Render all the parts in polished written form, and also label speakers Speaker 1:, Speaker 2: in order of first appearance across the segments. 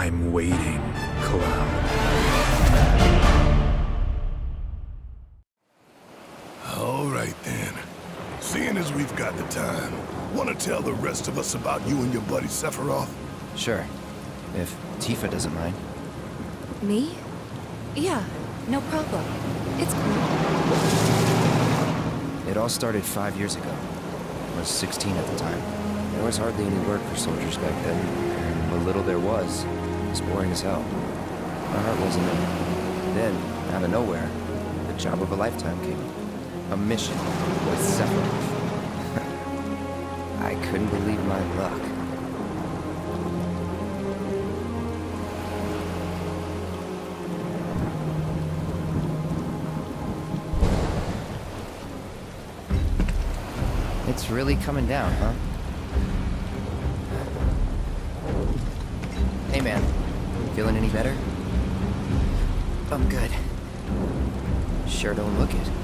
Speaker 1: I'm waiting, Cloud.
Speaker 2: All right, then. Seeing as we've got the time, want to tell the rest of us about you and your buddy Sephiroth?
Speaker 3: Sure. If Tifa doesn't mind.
Speaker 4: Me? Yeah, no problem. It's cool.
Speaker 3: It all started 5 years ago. I was 16 at the time. There was hardly any work for soldiers back then, and what little there was boring as hell. My heart wasn't in it. Then, out of nowhere, the job of a lifetime came. A mission with Sephiroth. I couldn't believe my luck. It's really coming down, huh? Hey man, feeling any better? I'm good. Sure don't look it.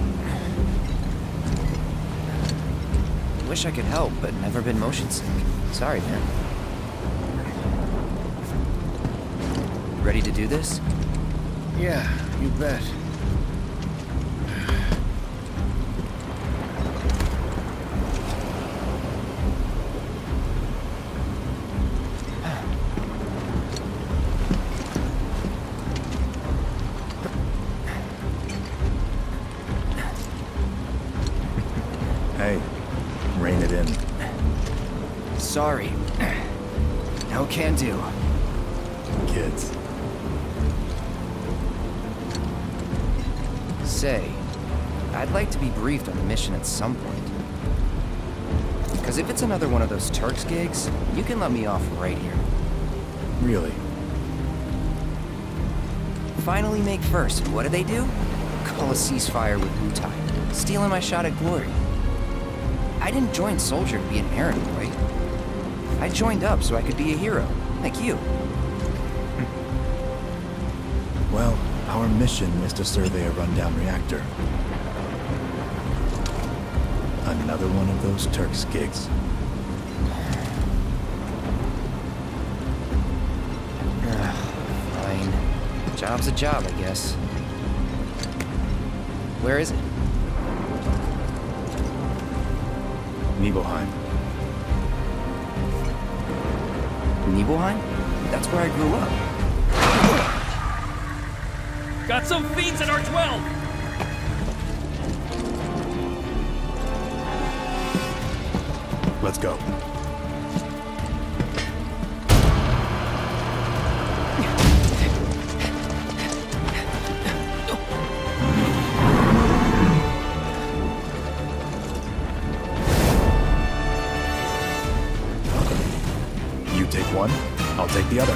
Speaker 3: Wish I could help, but never been motion sick. Sorry, man. Ready to do this?
Speaker 5: Yeah, you bet.
Speaker 1: Hey, rein it in.
Speaker 3: Sorry. No can do.
Speaker 1: Kids.
Speaker 3: Say, I'd like to be briefed on the mission at some point. Because if it's another one of those Turks gigs, you can let me off right here.
Speaker 1: Really?
Speaker 3: Finally make first, and what do they do? Call a ceasefire with Wutai, stealing my shot at glory. I didn't join Soldier to be an errand boy. I joined up so I could be a hero, like you.
Speaker 1: Well, our mission is to survey a rundown reactor. Another one of those Turks gigs.
Speaker 3: Fine. Job's a job, I guess. Where is it?
Speaker 1: Nibelheim.
Speaker 3: Nibelheim? That's where I grew up.
Speaker 6: Got some fiends at R12!
Speaker 1: Let's go. You take one, I'll take the other.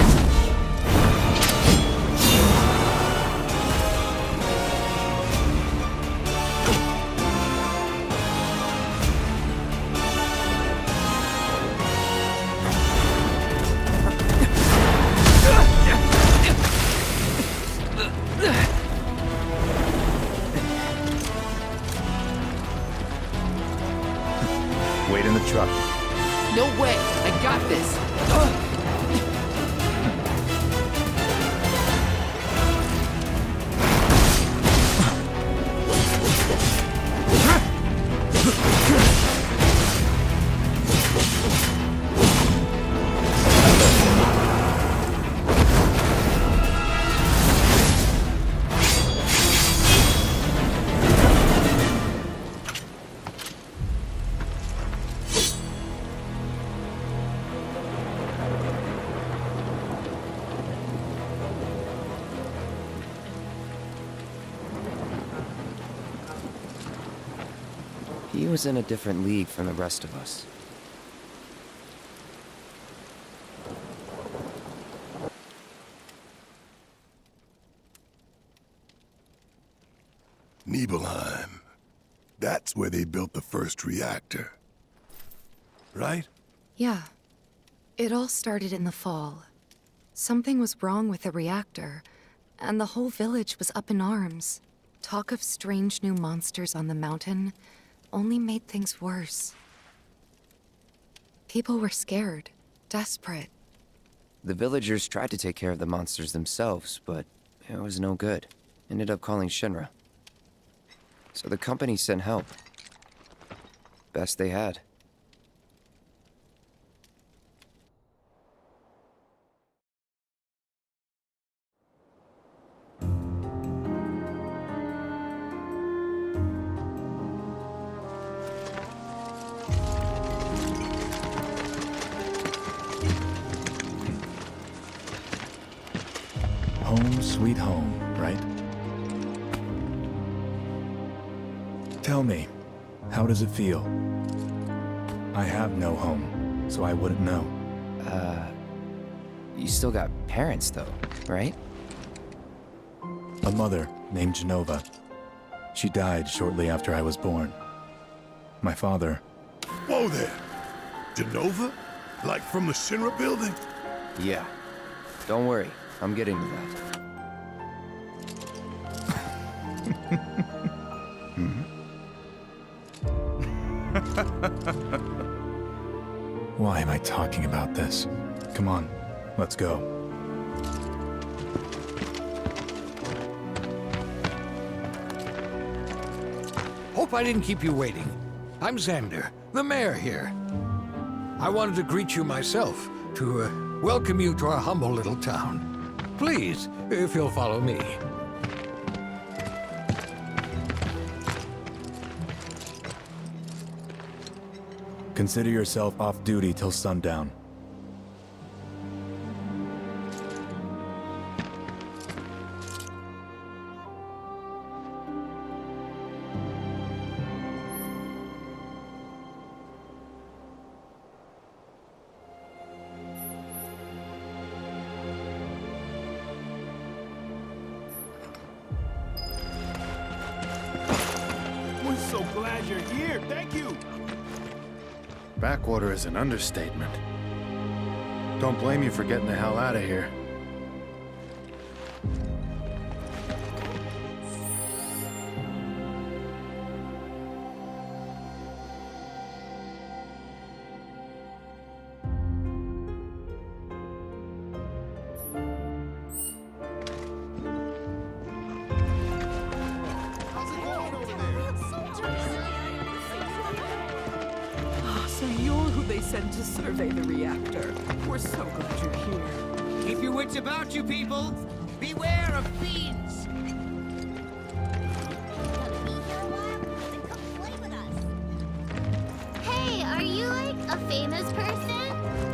Speaker 1: Wait in the truck.
Speaker 7: No way! I got this!
Speaker 3: He was in a different league from the rest of us.
Speaker 2: Nibelheim. That's where they built the first reactor. Right?
Speaker 4: Yeah. It all started in the fall. Something was wrong with the reactor, and the whole village was up in arms. Talk of strange new monsters on the mountain only made things worse. People were scared, desperate.
Speaker 3: The villagers tried to take care of the monsters themselves, but it was no good. Ended up calling Shinra. So the company sent help. Best they had.
Speaker 1: Home sweet home, right? Tell me, how does it feel? I have no home, so I wouldn't know.
Speaker 3: You still got parents though, right?
Speaker 1: A mother named Genova. She died shortly after I was born. My father...
Speaker 2: Whoa there! Genova? Like from the Shinra building?
Speaker 3: Yeah. Don't worry, I'm getting to that.
Speaker 1: Why am I talking about this? Come on, let's go.
Speaker 5: Hope I didn't keep you waiting. I'm Xander, the mayor here. I wanted to greet you myself, to welcome you to our humble little town. Please, if you'll follow me.
Speaker 1: Consider yourself off duty till sundown.
Speaker 2: We're so glad you're here. Thank you.
Speaker 8: Backwater is an understatement. Don't blame you for getting the hell out of here.
Speaker 9: So you're who they sent to survey the reactor. We're so glad you're here.
Speaker 10: Keep your wits about you, people. Beware of fiends.
Speaker 11: Hey, are you like a famous person?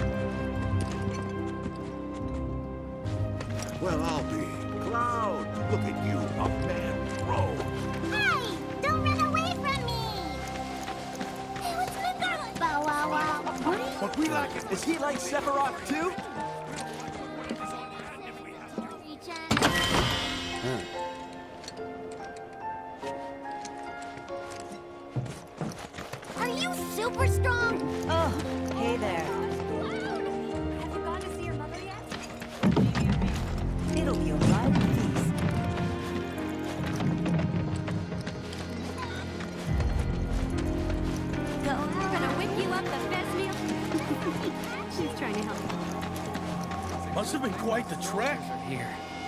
Speaker 2: Well, I'll be. Cloud, look at you, a man pro.
Speaker 11: Hey, don't run away from me! Hey, what's my girl? Bow wow wow.
Speaker 10: What we like is he like Sephiroth too?
Speaker 11: Are you super strong?
Speaker 12: Oh, hey there.
Speaker 11: Have you gone to see your mother yet?
Speaker 12: It'll be a ride of peace.
Speaker 11: Go, we're gonna whip you up the best meal. She's trying to help.
Speaker 2: Must have been quite the trek.
Speaker 5: Here.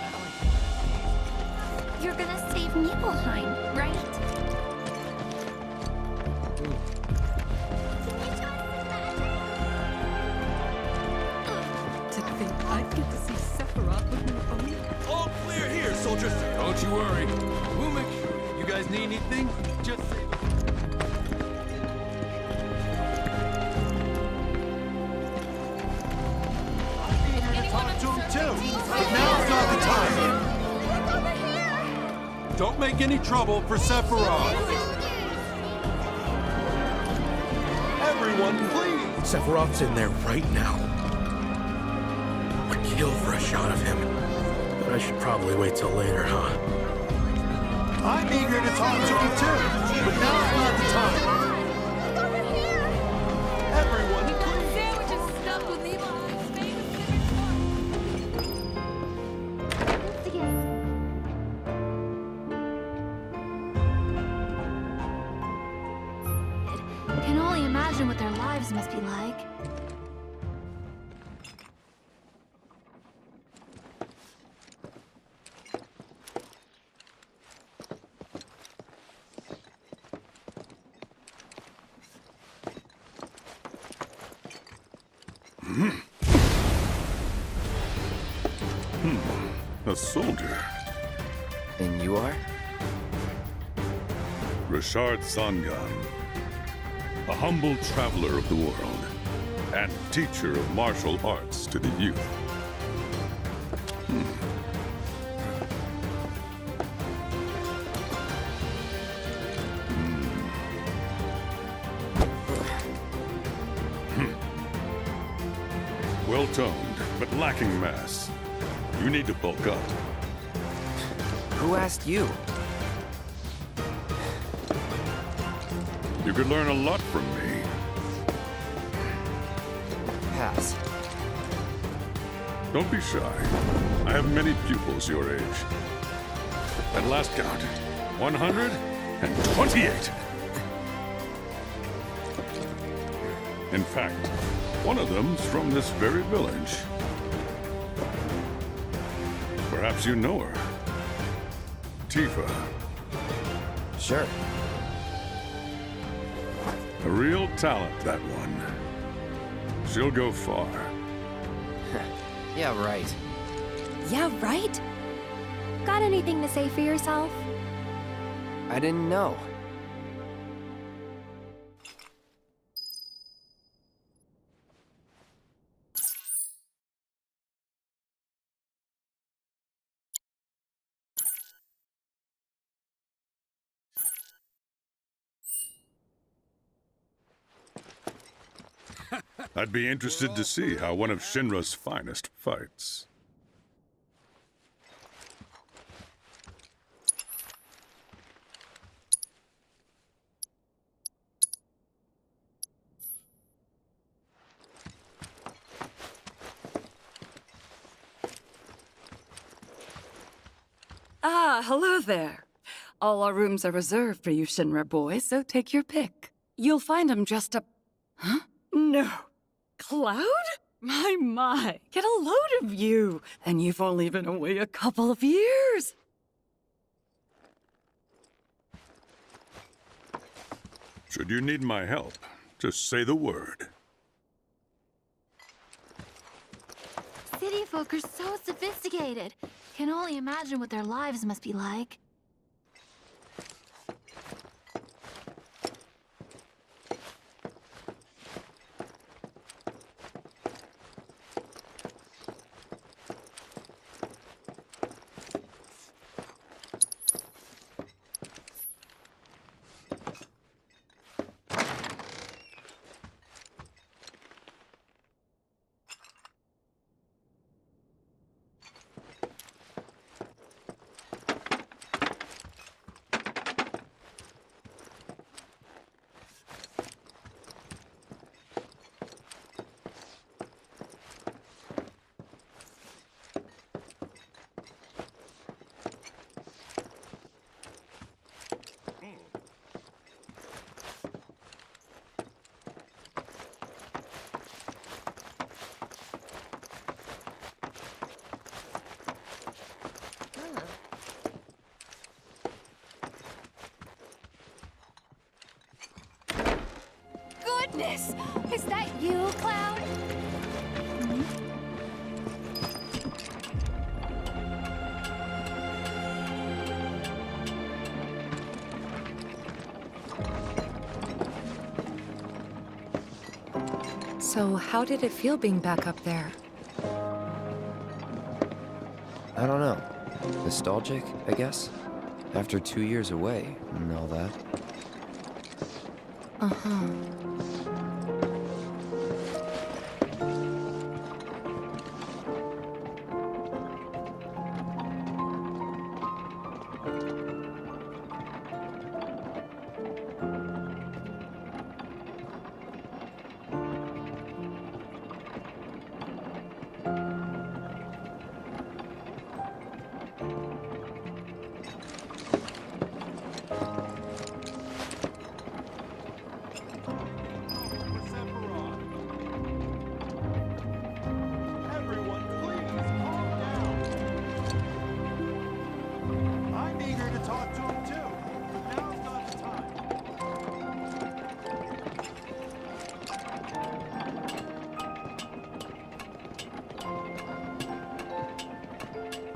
Speaker 11: You're gonna save Nibelheim, right?
Speaker 9: To think I'd get to see Sephiroth with my own.
Speaker 6: All clear here, soldiers. Don't you worry. We'll make sure. You guys need anything? Just say.
Speaker 10: Talk to him too. But now's not the time.
Speaker 6: Don't make any trouble for Sephiroth. Everyone, please.
Speaker 10: Sephiroth's in there right now. I'd kill for a shot of him. But I should probably wait till later, huh? I'm eager to talk to him too. But now's not the time.
Speaker 6: Everyone,
Speaker 9: Sandwiches stuffed with Nibelheim's famous
Speaker 11: Can only imagine what their lives must be like.
Speaker 13: A soldier.
Speaker 3: And you are?
Speaker 13: Rashard Sangan. A humble traveler of the world, and teacher of martial arts to the youth. Well-toned, but lacking mass. You need to bulk up.
Speaker 3: Who asked you?
Speaker 13: You could learn a lot from me.
Speaker 3: Pass.
Speaker 13: Don't be shy. I have many pupils your age. At last count, 128. In fact, one of them's from this very village. Perhaps you know her. Tifa.
Speaker 3: Sure.
Speaker 13: A real talent, that one. She'll go far.
Speaker 3: Yeah, right.
Speaker 11: Yeah, right? Got anything to say for yourself?
Speaker 3: I didn't know.
Speaker 13: I'd be interested to see how one of Shinra's finest fights.
Speaker 9: Ah, hello there. All our rooms are reserved for you Shinra boys, so take your pick. You'll find them just up... Huh? No. Cloud? My, get a load of you. And you've only been away a couple of years.
Speaker 13: Should you need my help, just say the word.
Speaker 11: City folk are so sophisticated. Can only imagine what their lives must be like. Goodness! Is that you, Cloud?
Speaker 4: So, how did it feel being back up there?
Speaker 3: I don't know. Nostalgic, I guess? After 2 years away and all that.
Speaker 4: Uh-huh.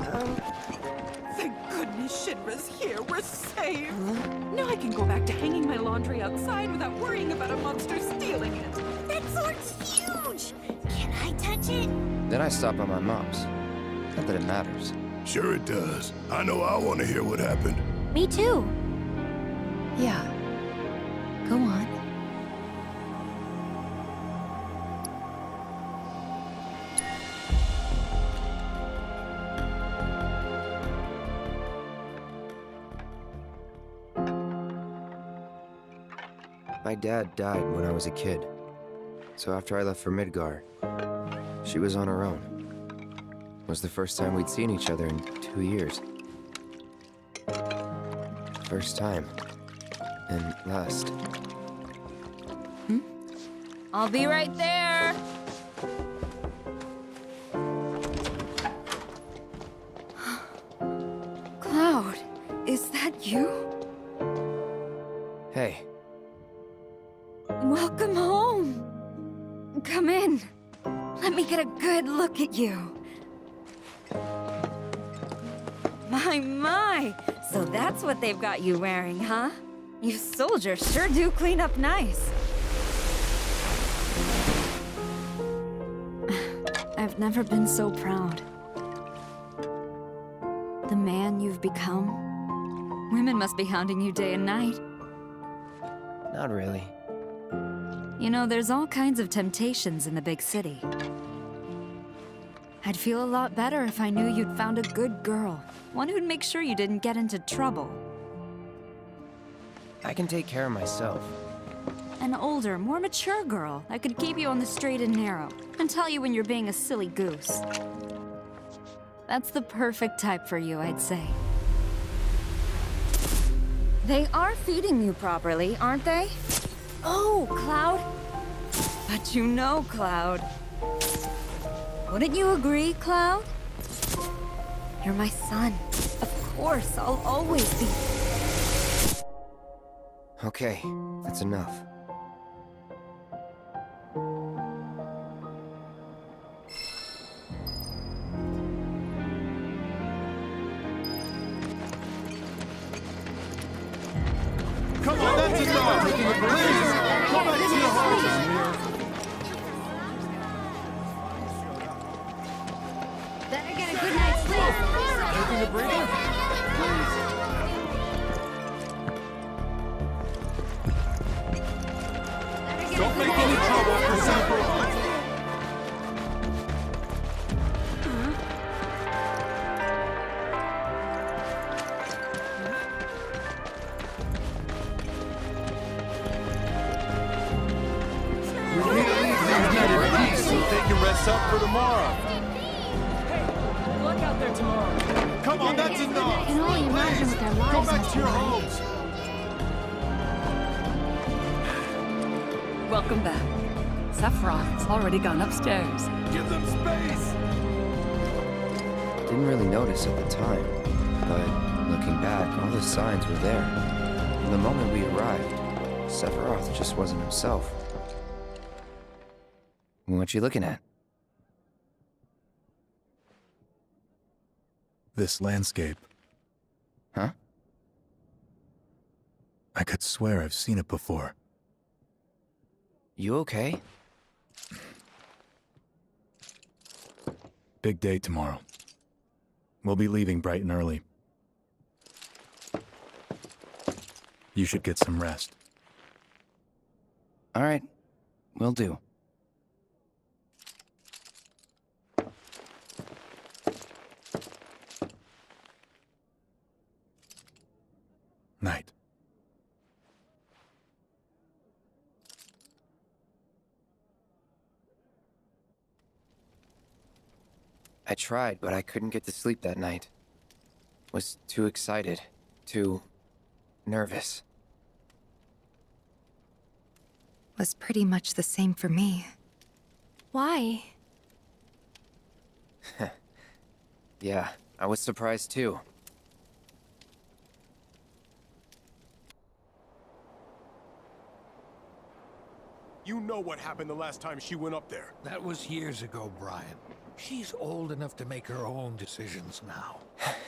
Speaker 14: Thank goodness Shinra's here. We're safe. Now I can go back to hanging my laundry outside without worrying about a monster stealing it.
Speaker 15: That sword's huge! Can I touch it?
Speaker 3: Then I stop by my mom's. Not that it matters.
Speaker 2: Sure it does. I know I want to hear what happened.
Speaker 11: Me too.
Speaker 4: Yeah. Go on.
Speaker 3: My dad died when I was a kid. So after I left for Midgar, she was on her own. It was the first time we'd seen each other in 2 years. First time. And last.
Speaker 16: I'll be right there.
Speaker 9: Cloud, is that you?
Speaker 3: Hey.
Speaker 9: Welcome home. Come in. Let me get a good look at you. My. So that's what they've got you wearing, huh? You soldiers sure do clean up nice. I've never been so proud. The man you've become. Women must be hounding you day and night.
Speaker 3: Not really.
Speaker 9: You know, there's all kinds of temptations in the big city. I'd feel a lot better if I knew you'd found a good girl. One who'd make sure you didn't get into trouble.
Speaker 3: I can take care of myself.
Speaker 9: An older, more mature girl that could keep you on the straight and narrow and tell you when you're being a silly goose. That's the perfect type for you, I'd say. They are feeding you properly, aren't they? Oh, Cloud. But you know, Cloud. Wouldn't you agree, Cloud? You're my son. Of course, I'll always be.
Speaker 3: Okay, that's enough.
Speaker 8: Come on, that's enough! Please, go back to your homes!
Speaker 15: Better get a good night's sleep.
Speaker 8: Taking a breather? Please. Don't make any trouble for Sephiroth. Rest up for tomorrow.
Speaker 14: Hey, look out there tomorrow.
Speaker 8: Come on, that's enough.
Speaker 11: I can only imagine what their lives
Speaker 8: Go back
Speaker 11: must
Speaker 8: to your
Speaker 11: be like.
Speaker 8: homes.
Speaker 9: Welcome back. Sephiroth's already gone upstairs.
Speaker 8: Give them space.
Speaker 3: Didn't really notice at the time, but looking back, all the signs were there. From the moment we arrived, Sephiroth just wasn't himself. What you looking at?
Speaker 1: This landscape.
Speaker 3: Huh?
Speaker 1: I could swear I've seen it before.
Speaker 3: You okay?
Speaker 1: Big day tomorrow. We'll be leaving bright and early. You should get some rest.
Speaker 3: All right, will do.
Speaker 1: Night.
Speaker 3: I tried, but I couldn't get to sleep that night. Was too excited, too nervous.
Speaker 4: Was pretty much the same for me.
Speaker 9: Why?
Speaker 3: Yeah, I was surprised too.
Speaker 17: You know what happened the last time she went up there.
Speaker 5: That was years ago, Brian. She's old enough to make her own decisions now.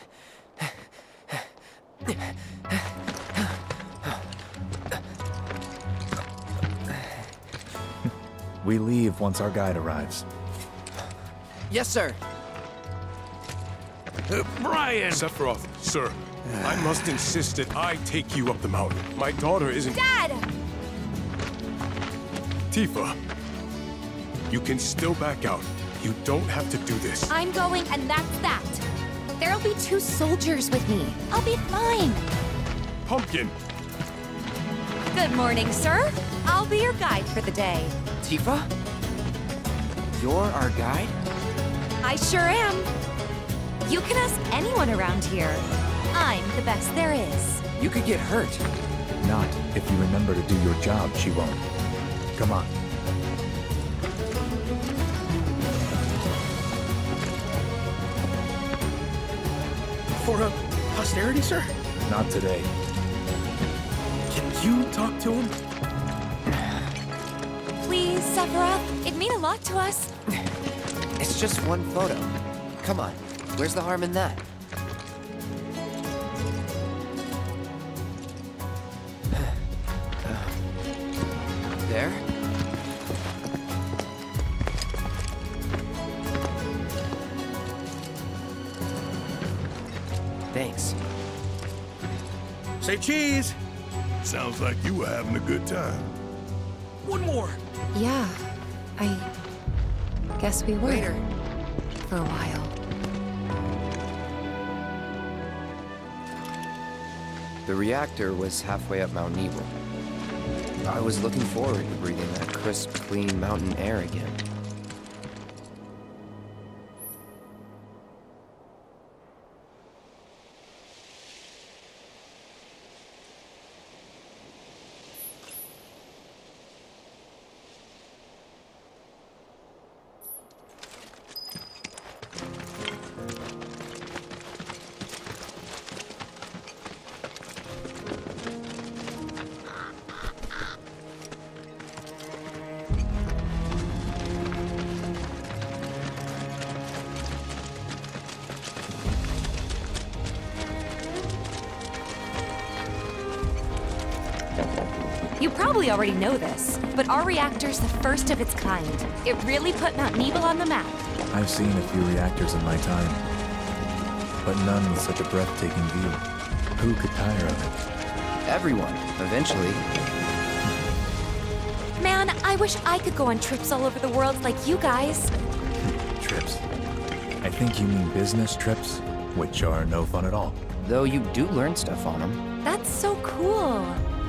Speaker 1: We leave once our guide arrives.
Speaker 3: Yes, sir.
Speaker 5: Brian!
Speaker 17: Sephiroth, sir, I must insist that I take you up the mountain. My daughter isn't...
Speaker 15: Dad!
Speaker 17: Tifa, you can still back out. You don't have to do this.
Speaker 4: I'm going, and that's that. There'll be 2 soldiers with me. I'll be fine.
Speaker 17: Pumpkin!
Speaker 4: Good morning, sir. I'll be your guide for the day.
Speaker 3: Tifa? You're our guide?
Speaker 4: I sure am. You can ask anyone around here. I'm the best there is.
Speaker 3: You could get hurt.
Speaker 1: Not if you remember to do your job, she won't. Come on.
Speaker 10: For posterity, sir?
Speaker 1: Not today.
Speaker 10: Can you talk to him?
Speaker 4: Please, Sephiroth. It'd mean a lot to us.
Speaker 3: It's just one photo. Come on. Where's the harm in that? There? Thanks.
Speaker 10: Say cheese!
Speaker 2: Sounds like you were having a good time.
Speaker 10: One more!
Speaker 4: Yeah, I guess we were.
Speaker 3: Later.
Speaker 4: For a while.
Speaker 3: The reactor was halfway up Mount Nebel. I was looking forward to breathing that crisp, clean mountain air again.
Speaker 4: You probably already know this, but our reactor's the first of its kind. It really put Mount Nebel on the map.
Speaker 1: I've seen a few reactors in my time, but none with such a breathtaking view. Who could tire of it?
Speaker 3: Everyone, eventually.
Speaker 4: Man, I wish I could go on trips all over the world like you guys.
Speaker 1: Trips. I think you mean business trips, which are no fun at all.
Speaker 3: Though you do learn stuff on them.
Speaker 4: That's so cool.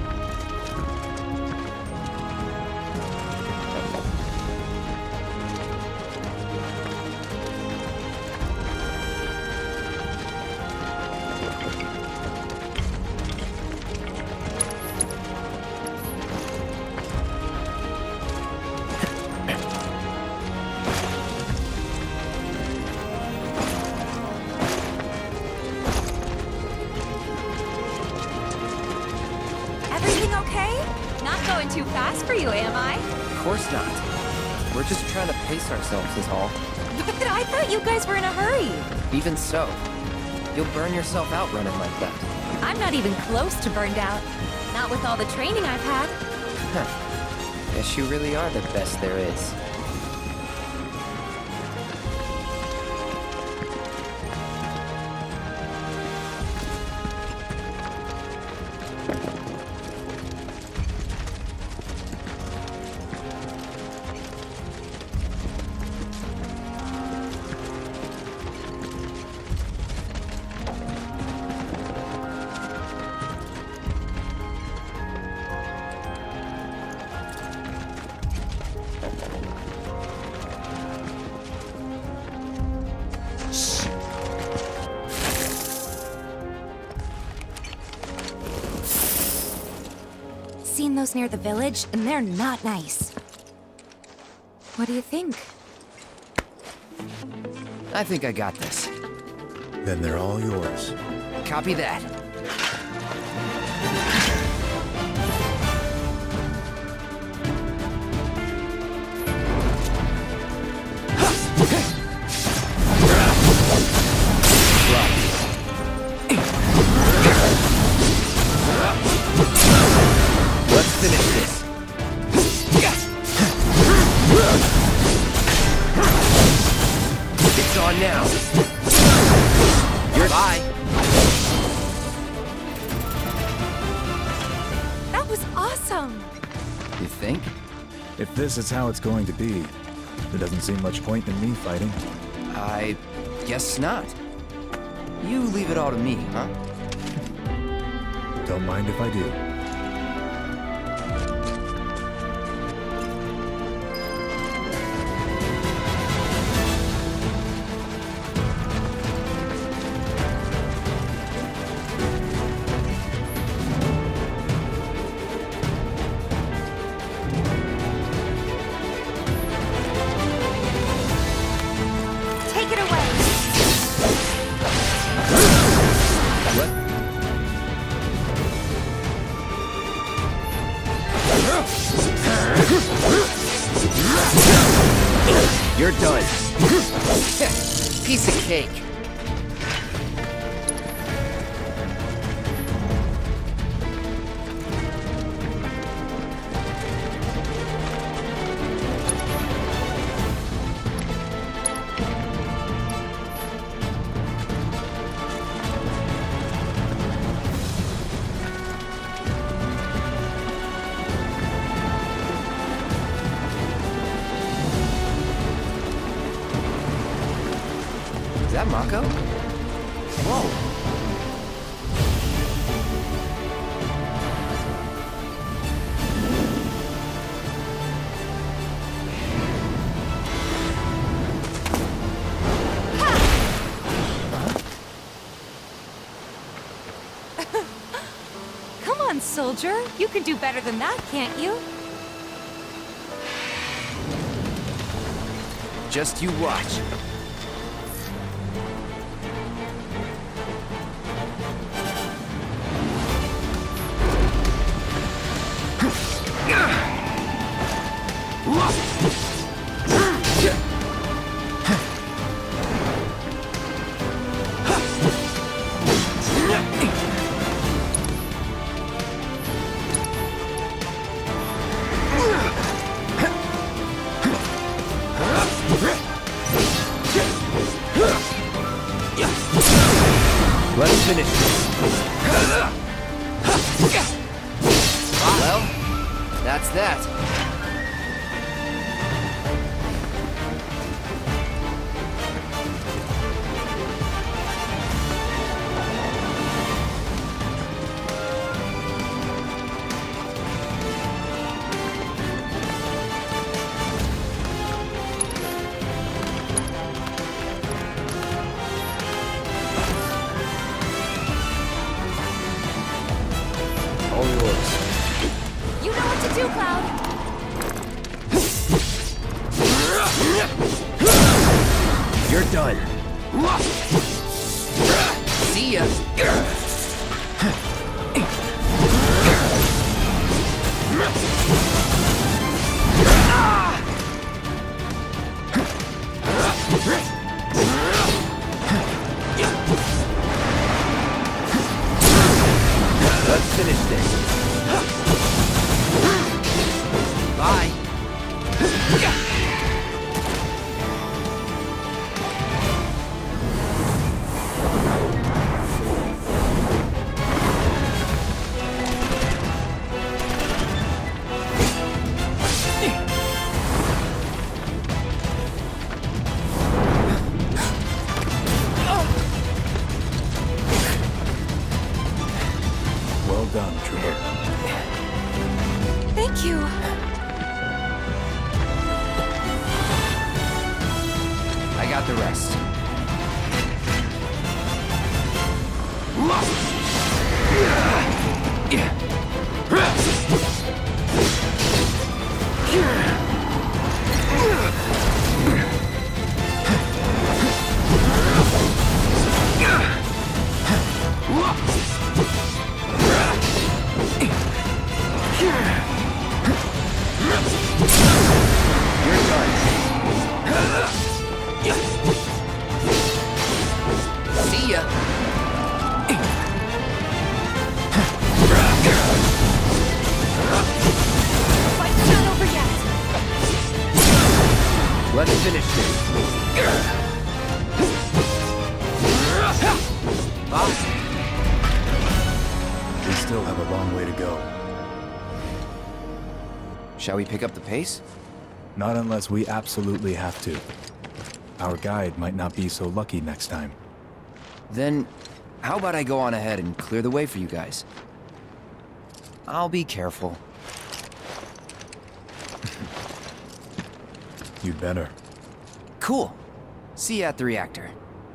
Speaker 4: Too fast for you, am I?
Speaker 3: Of course not. We're just trying to pace ourselves is all.
Speaker 4: But I thought you guys were in a hurry.
Speaker 3: Even so, you'll burn yourself out running like that.
Speaker 4: I'm not even close to burned out. Not with all the training I've had.
Speaker 3: Huh. Guess you really are the best there is.
Speaker 4: Seen those near the village, and they're not nice. What do you think?
Speaker 3: I think I got this.
Speaker 1: Then they're all yours.
Speaker 3: Copy that. Let's finish this. It's on now. You're bye.
Speaker 4: That was awesome!
Speaker 3: You think?
Speaker 1: If this is how it's going to be, there doesn't seem much point in me fighting.
Speaker 3: I guess not. You leave it all to me, huh?
Speaker 1: Don't mind if I do.
Speaker 15: Take it away.
Speaker 3: You're done. Piece of cake. Is that Mako? Whoa.
Speaker 4: Come on, soldier. You can do better than that, can't you?
Speaker 3: Just you watch. Let's finish this. Well, that's that. All yours.
Speaker 4: You know what to do, Cloud.
Speaker 3: You're done. See ya. Let's finish this. Bye.
Speaker 1: Well done, Trooper.
Speaker 4: Thank you.
Speaker 3: I got the rest. You're done.
Speaker 1: We still have a long way to go.
Speaker 3: Shall we pick up the pace?
Speaker 1: Not unless we absolutely have to. Our guide might not be so lucky next time.
Speaker 3: Then, how about I go on ahead and clear the way for you guys? I'll be careful.
Speaker 1: You'd better.
Speaker 3: Cool. See you at the reactor.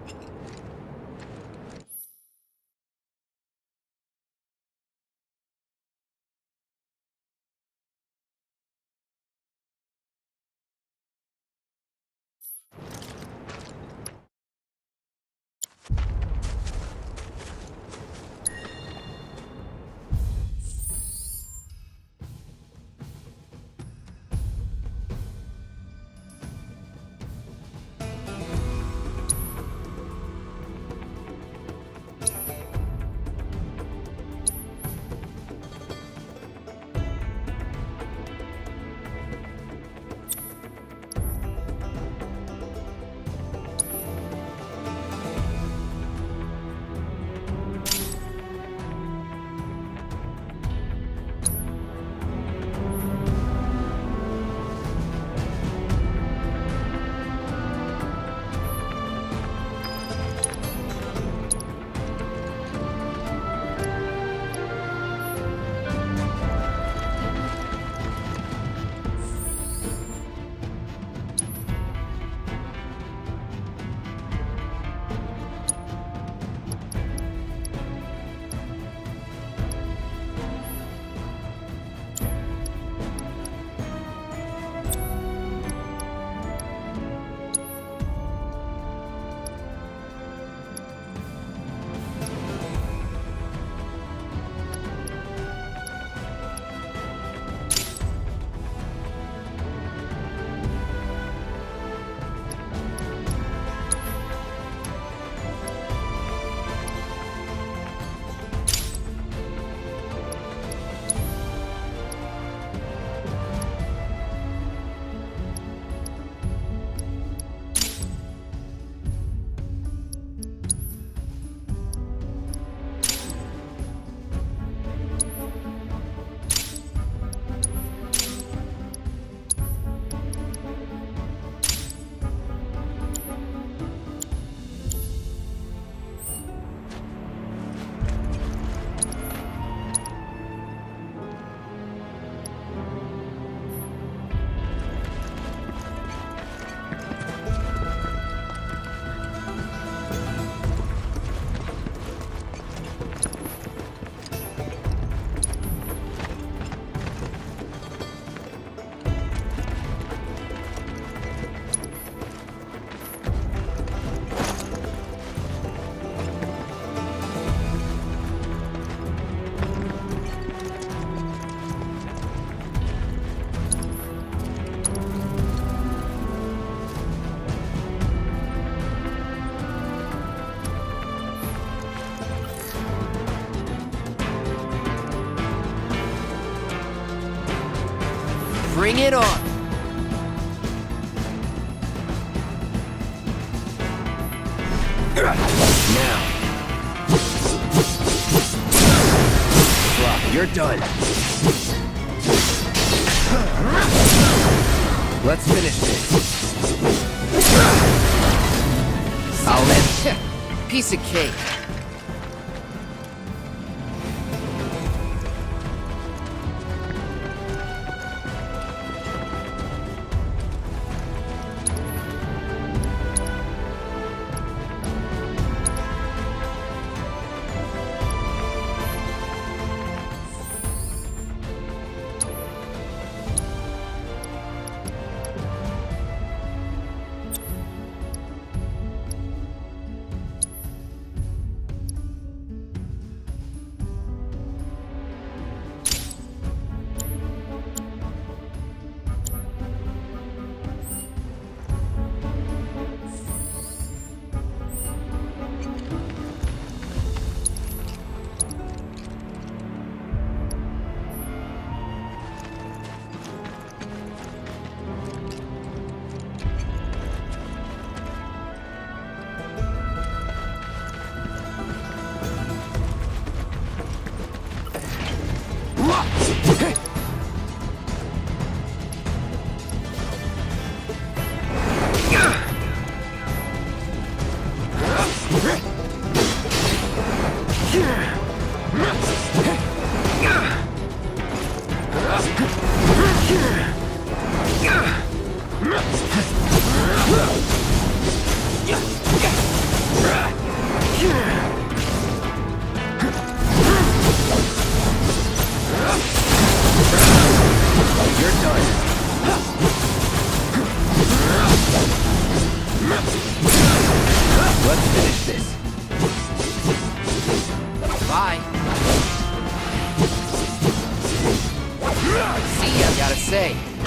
Speaker 3: Bring it on! Now. Flock, you're done. Let's finish this. Solid. Piece of cake.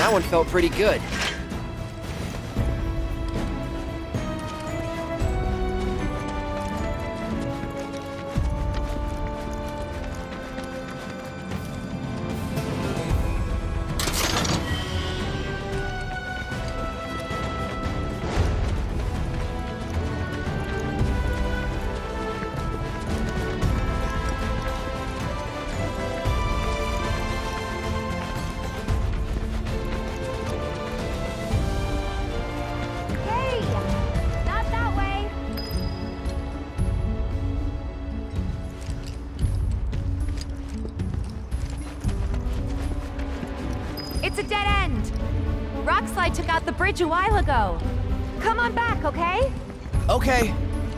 Speaker 3: that one felt pretty good.
Speaker 18: It's a dead end! Rockslide took out the bridge a while ago. Come on back, okay?
Speaker 3: Okay.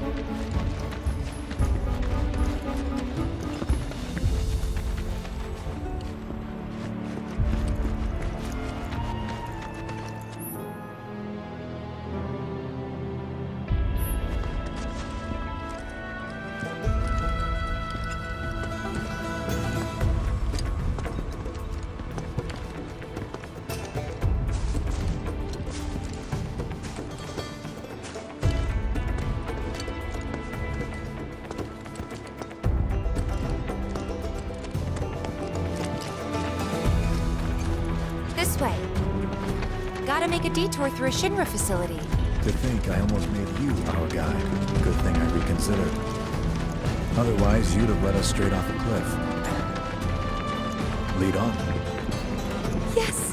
Speaker 18: This way. Gotta make a detour through a Shinra facility.
Speaker 1: To think I almost made you our guide. Good thing I reconsidered. Otherwise, you'd have led us straight off a cliff. Lead on.
Speaker 18: Yes!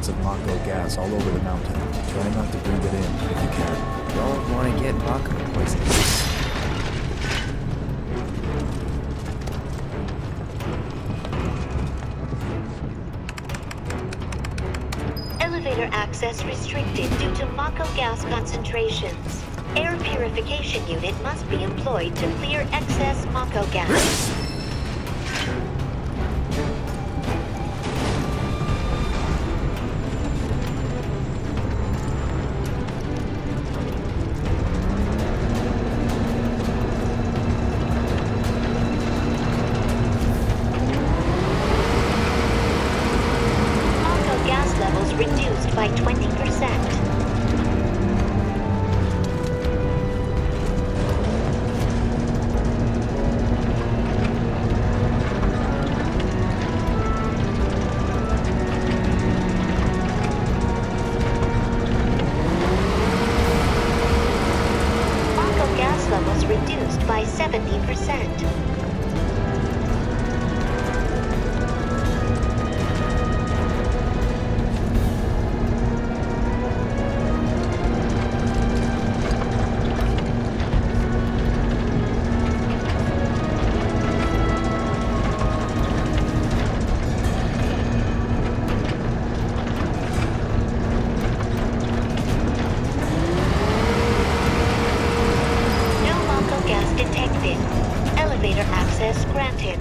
Speaker 1: clouds of Mako gas all over the mountain. Try not to breathe it in if you can.
Speaker 3: Don't want to get Mako poisoned.
Speaker 19: Elevator access restricted due to Mako gas concentrations. Air purification unit must be employed to clear excess Mako gas. Mako gas levels reduced by 20%. Levels reduced by 70%. Elevator access granted.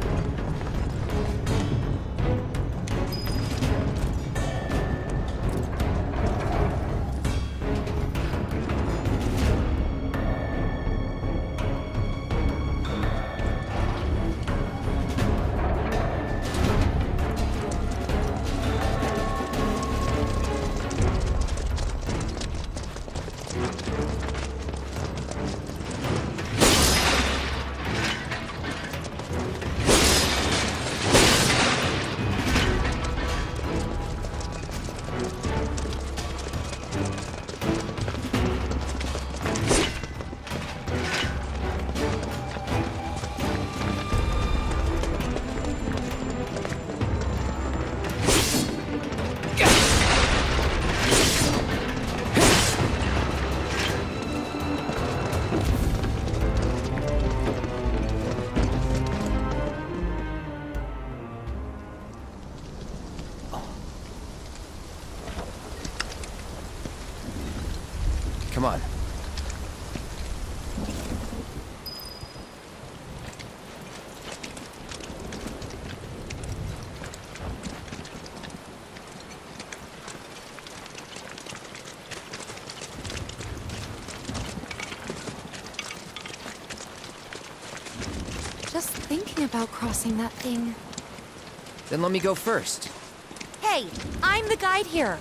Speaker 3: Come on.
Speaker 4: Just thinking about crossing that thing.
Speaker 3: Then let me go first.
Speaker 18: Hey, I'm the guide here.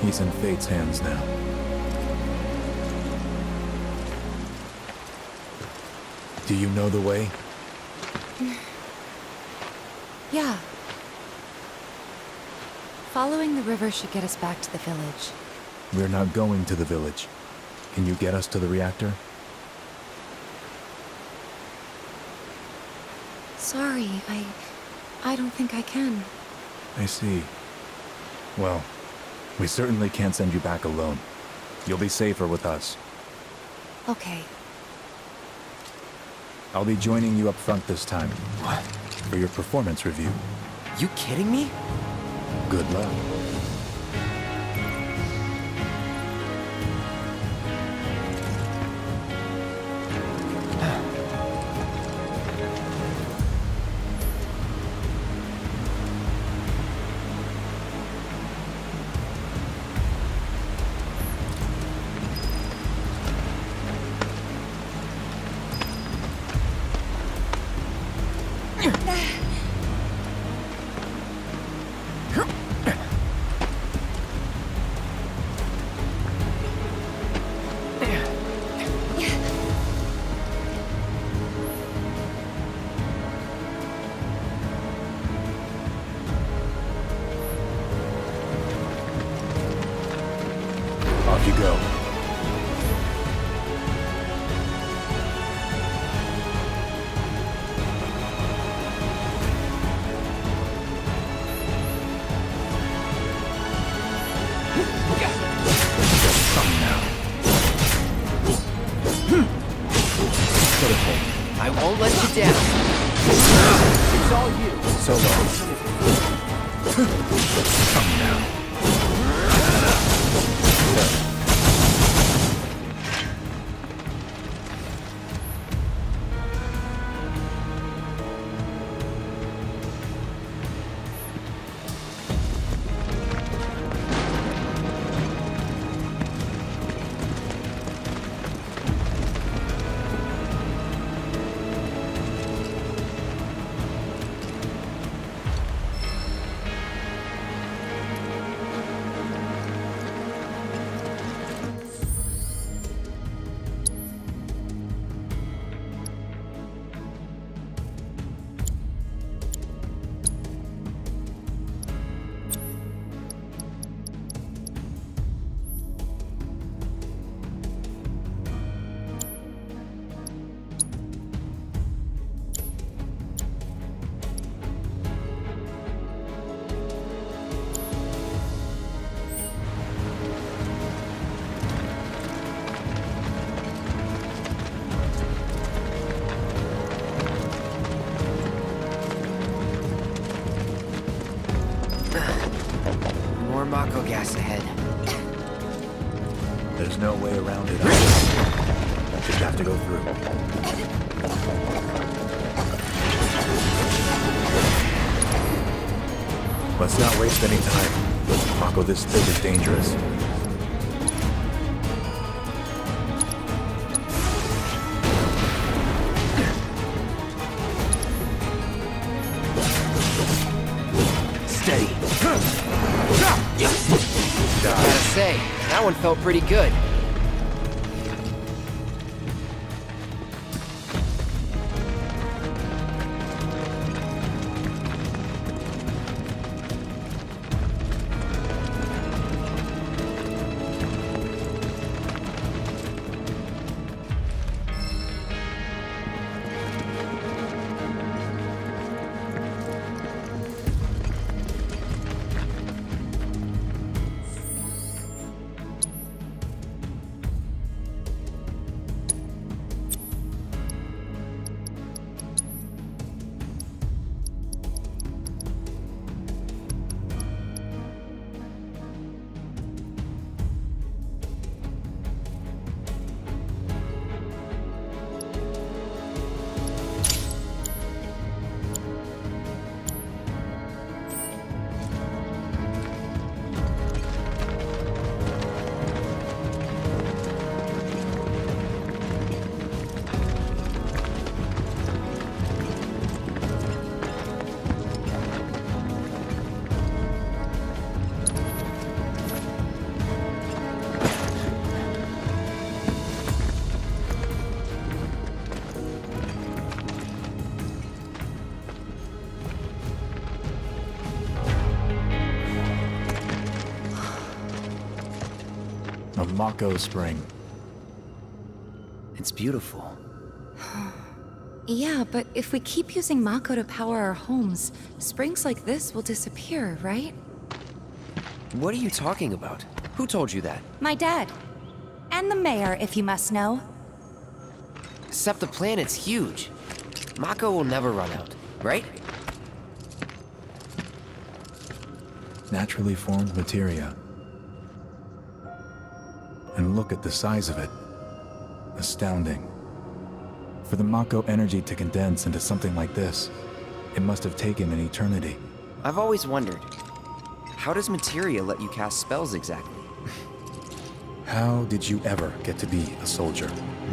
Speaker 1: He's in Fate's hands now. Do you know the way?
Speaker 4: Yeah. Following the river should get us back to the village.
Speaker 1: We're not going to the village. Can you get us to the reactor?
Speaker 4: Sorry, I don't think I can.
Speaker 1: I see. Well, we certainly can't send you back alone. You'll be safer with us.
Speaker 4: Okay.
Speaker 1: I'll be joining you up front this time.
Speaker 3: What?
Speaker 1: For your performance review.
Speaker 3: You kidding me?
Speaker 1: Good luck. Off you go.
Speaker 3: I won't let you down. It's all you.
Speaker 1: Solo. Come now.
Speaker 3: More Mako gas ahead.
Speaker 1: There's no way around it. Just have to go through. Let's not waste any time. Mako, this thing is dangerous.
Speaker 3: Steady. Gotta say, that one felt pretty good.
Speaker 1: of Mako Spring.
Speaker 3: It's beautiful.
Speaker 4: Yeah, but if we keep using Mako to power our homes, springs like this will disappear, right?
Speaker 3: What are you talking about? Who told you that?
Speaker 18: My dad. And the mayor, if you must know.
Speaker 3: Except the planet's huge. Mako will never run out, right?
Speaker 1: Naturally formed materia. And look at the size of it. Astounding. For the Mako energy to condense into something like this, it must have taken an eternity.
Speaker 3: I've always wondered, how does materia let you cast spells exactly?
Speaker 1: How did you ever get to be a soldier?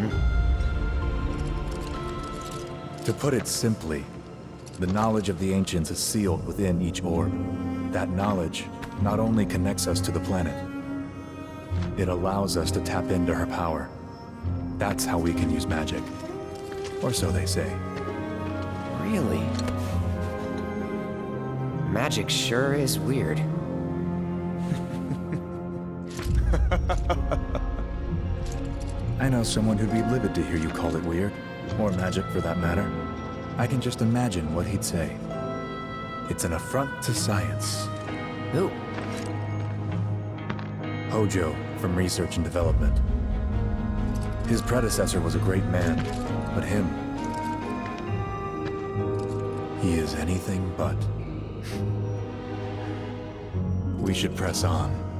Speaker 1: To put it simply, the knowledge of the ancients is sealed within each orb. That knowledge not only connects us to the planet, it allows us to tap into her power. That's how we can use magic. Or so they say.
Speaker 3: Really? Magic sure is weird.
Speaker 1: I know someone who'd be livid to hear you call it weird, or magic for that matter. I can just imagine what he'd say. It's an affront to science.
Speaker 3: Who?
Speaker 1: Hojo, from Research and Development. His predecessor was a great man, but him... he is anything but. We should press on.